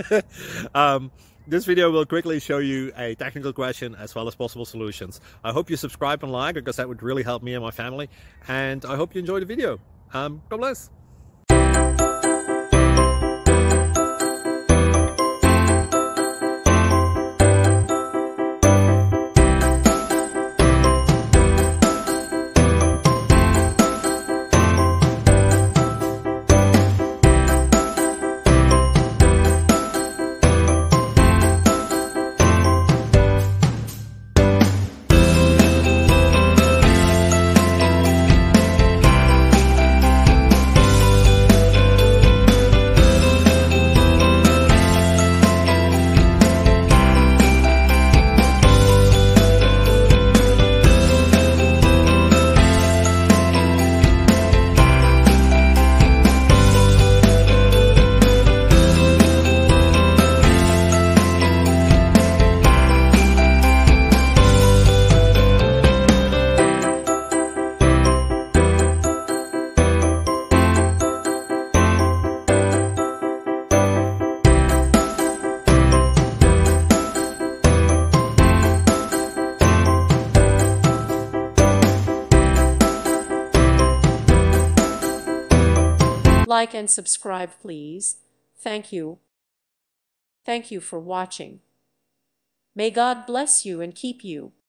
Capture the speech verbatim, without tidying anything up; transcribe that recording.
um, this video will quickly show you a technical question as well as possible solutions. I hope you subscribe and like, because that would really help me and my family. And I hope you enjoy the video. Um, God bless. Like and subscribe, please. Thank you. Thank you for watching. May God bless you and keep you.